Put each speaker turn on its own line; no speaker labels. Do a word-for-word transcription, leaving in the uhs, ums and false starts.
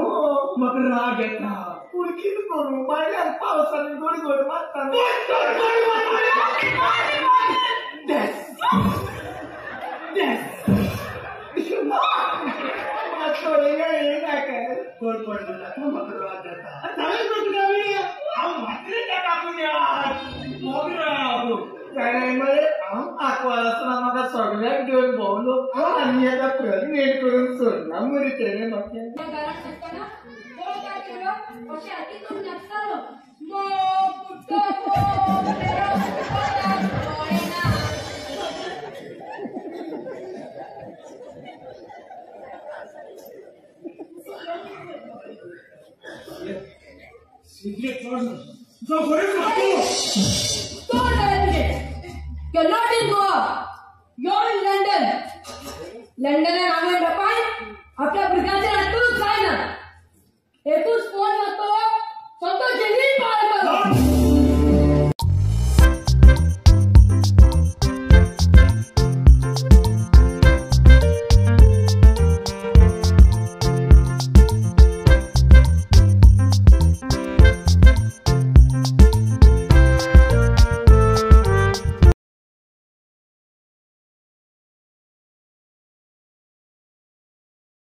अहो मग राग येता पुरकीत करू बायला पावसाने गोड गोड मारताना गोड गोड मग राग येता काय नाही मध्ये आकवाला असताना मला सगळ्यात घेऊन बोललो आणि आता प्रेग्नेंट करून सोडला मुरीतेने मग
You're not in Goa. You're in London. London and America पाय आपल्या ब्रिगाचे तूच काय ना हे तूच फोन करतो स्वतः जल्दी पार करो